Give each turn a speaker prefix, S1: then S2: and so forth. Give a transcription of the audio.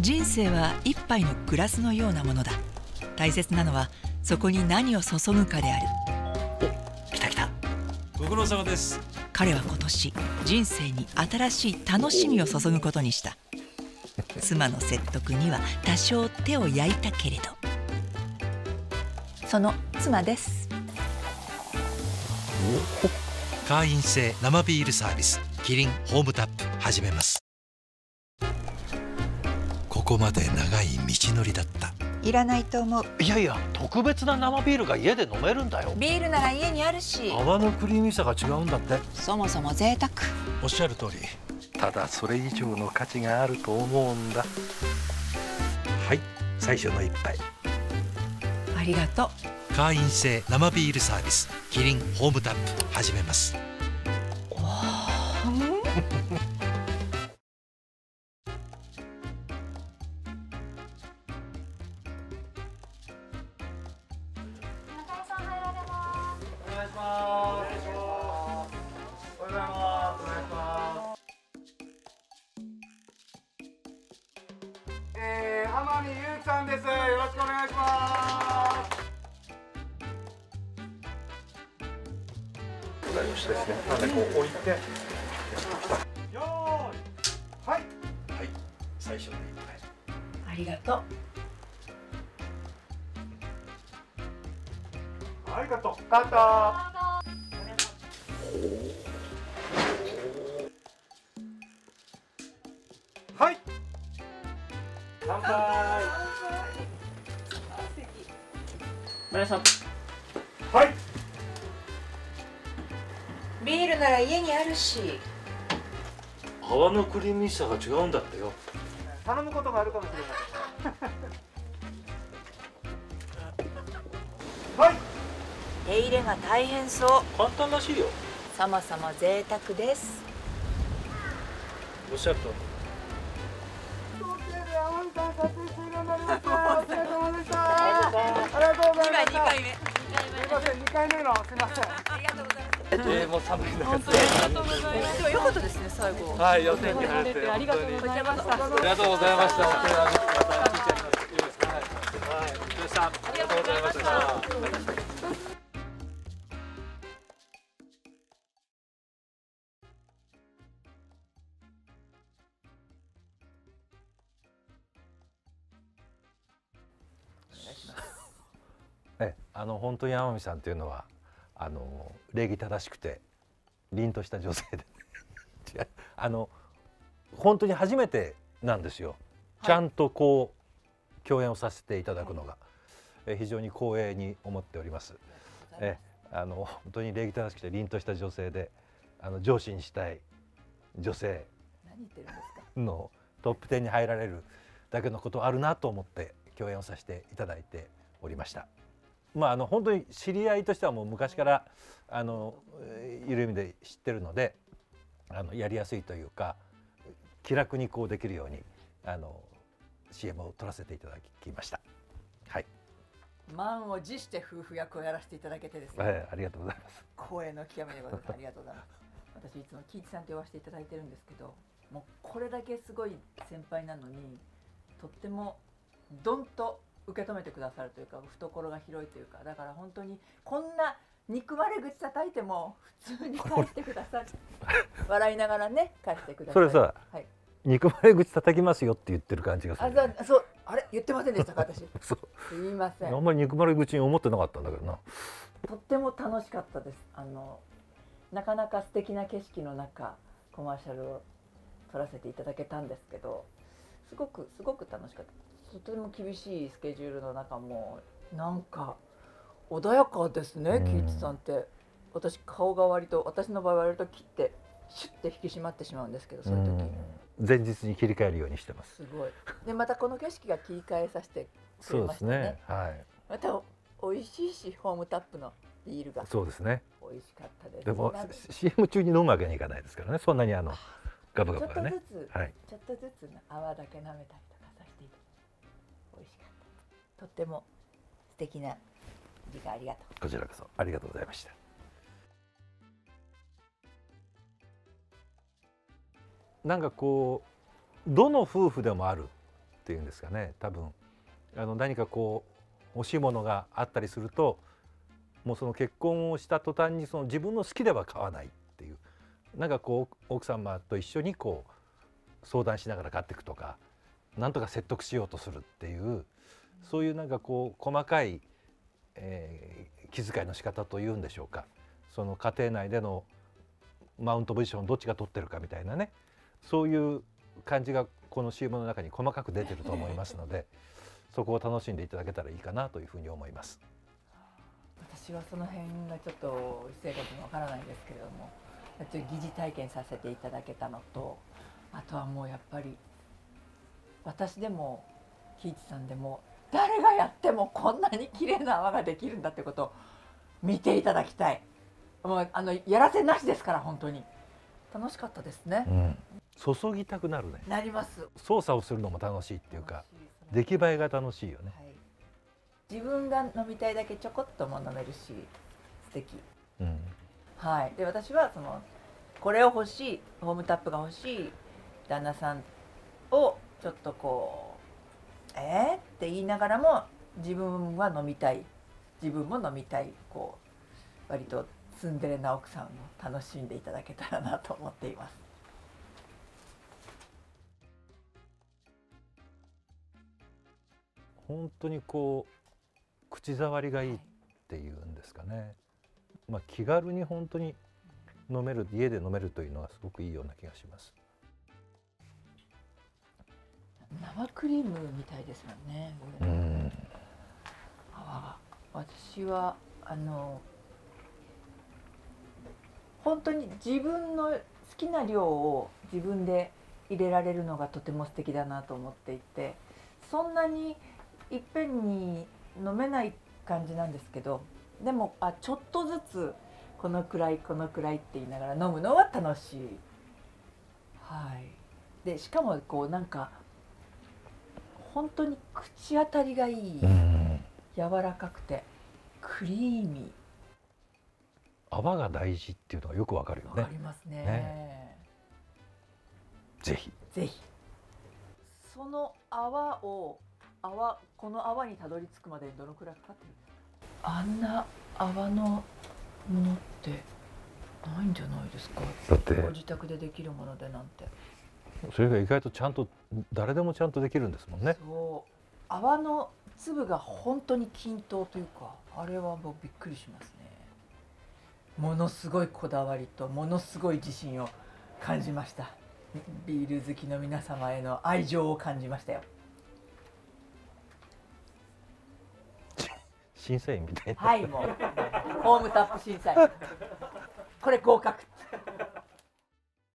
S1: 人生は一杯のグラスのようなものだ。大切なのはそこに何を注ぐかである。
S2: お、来た来た。ご苦労様です。
S1: 彼は今年人生に新しい楽しみを注ぐことにした。妻の説得には多少手を焼いたけれど、その妻です。
S2: 会員制生ビールサービスキリンホームタップ始めます。ここまで長い道のりだった。
S1: いらないと思う。
S3: いやいや、特別な生ビールが家で飲めるんだよ。
S1: ビールなら家にあるし。
S3: 泡のクリーミーさが違うんだって。
S1: そもそも贅沢。
S2: おっしゃる通り。
S3: ただそれ以上の価値があると思うんだ。はい、最初の一杯。
S1: ありがとう。
S2: 会員制生ビールサービスキリンホームタップ始めます。
S4: 天海祐希さんです。よろしくお願いします。
S3: 左の下ですね。なんでこう置いて。よ
S4: ーい、はい。
S3: はい、最初の一杯。
S1: ありがとう。
S4: ありがとう。カット。はい。乾杯。
S1: 村さん。
S4: はい。
S1: ビールなら家にあるし。
S3: 泡のクリーミーさが違うんだってよ。
S4: 頼むことがあるかもしれません。はい。
S1: 手入れが大変そう。
S3: 簡単らしいよ。
S1: そもそも贅沢です。
S3: おっしゃると。
S4: 天海さん撮影終了になりました。お疲れ様でした。ありがとうございました。
S1: 2回目。
S4: すみません、2回目のすみません。
S1: ありがとうございます。
S3: もう寒い中。
S1: 本当にありがとうございます。でも良かったですね、最後。
S3: はい、予定に入れて
S1: ありがとうございました。
S3: ありがとうございました。また聞いちゃいます。いいですか。はい、ありがとうございました。本当に天海さんというのは礼儀正しくて凛とした女性で違う本当に初めてなんですよ、ちゃんとこう共演をさせていただくのが、非常に光栄に思っております。本当に礼儀正しくて凛とした女性で上司にしたい女性のトップ10に入られるだけのことあるなと思って共演をさせていただいておりました。本当に知り合いとしてはもう昔からいる意味で知ってるのでやりやすいというか気楽にこうできるようにCM を撮らせていただきました。はい。
S1: 満を持して夫婦役をやらせていただけてですね。
S3: ありがとうございます。
S1: 光栄の極めでございます。ありがとうございます。私いつも喜一さんと呼ばせていただいてるんですけど、もうこれだけすごい先輩なのにとってもどんと受け止めてくださるというか懐が広いというか、だから本当にこんな憎まれ口叩いても普通に返してくださる笑いながらね返してくださる。
S3: それさ、はい、憎まれ口叩きますよって言ってる感じがする、ね。
S1: そうあれ言ってませんでしたか私。
S3: そう
S1: すいません。
S3: あんまり憎まれ口に思ってなかったんだけどな。
S1: とっても楽しかったです。なかなか素敵な景色の中コマーシャルを撮らせていただけたんですけど、すごく楽しかった。とても厳しいスケジュールの中もなんか穏やかですね、喜一さんって。私顔が割と私の場合割と切ってシュッて引き締まってしまうんですけど、そういう時
S3: 前日に切り替えるようにしてます。
S1: すごい。でまたこの景色が切り替えさせてくれましたね。そうですね。
S3: はい。
S1: また美味しいしホームタップのビールが
S3: そうですね。
S1: 美味しかったです。
S3: でも CM 中に飲むわけにいかないですからね。そんなにガブガブはね。
S1: ちょっとずつ泡だけ舐めたりとかさせていただいて美味しかった。とっても素敵な時間ありがとう。
S3: こちらこそありがとうございました。なんかこうどの夫婦でもあるっていうんですかね、多分何かこう欲しいものがあったりすると、もうその結婚をした途端にその自分の好きでは買わないっていう、なんかこう奥様と一緒にこう相談しながら買っていくとか、なんとか説得しようとするっていう、そういうなんかこう細かい、気遣いの仕方というんでしょうか、その家庭内でのマウントポジションどっちが取ってるかみたいなね、そういう感じがこの CM の中に細かく出てると思いますのでそこを楽しんでいただけたらいいかなというふうに思います。
S1: 私はその辺がちょっと正確にわからないんですけれども、ちょっと疑似体験させていただけたのと、あとはもうやっぱり私でも喜一さんでも誰がやってもこんなに綺麗な泡ができるんだってことを見ていただきたい。もうやらせなしですから。本当に楽しかったですね、
S3: 注ぎたくなるね。
S1: なります。
S3: 操作をするのも楽しいっていうか、出来栄えが楽しいよね。
S1: はい、自分が飲みたいだけちょこっとも飲めるし素敵、はい。で私はこれを欲しい、ホームタップが欲しい旦那さんをちょっとこうって言いながらも自分は飲みたい、自分も飲みたい、こう割とツンデレな奥さんを楽しんでいただけたらなと思っています。
S3: 本当にこう口触りがいいっていうんですかね、気軽に本当に飲める、家で飲めるというのはすごくいいような気がします。
S1: 生クリームみたいですよね。泡が。私は本当に自分の好きな量を自分で入れられるのがとても素敵だなと思っていて、そんなにいっぺんに飲めない感じなんですけど、でもちょっとずつこのくらいこのくらいって言いながら飲むのは楽しい。はい。でしかもこうなんか本当に口当たりがいい、柔らかくてクリーミー。
S3: 泡が大事っていうのがよくわかるよね。
S1: わかりますね。
S3: ぜひ
S1: ぜひ。そのこの泡にたどり着くまでにどのくらいかかってるんですか？あんな泡のものってないんじゃないですか。
S3: だって
S1: ご自宅でできるものでなんて。
S3: それが意外とちゃんと誰でもちゃんとできるんですもんね。
S1: そう、泡の粒が本当に均等というか、あれはもうびっくりしますね。ものすごいこだわりとものすごい自信を感じました。ビール好きの皆様への愛情を感じましたよ。
S3: 審査員みたいな。
S1: はい、もうホームタップ審査員、これ合格。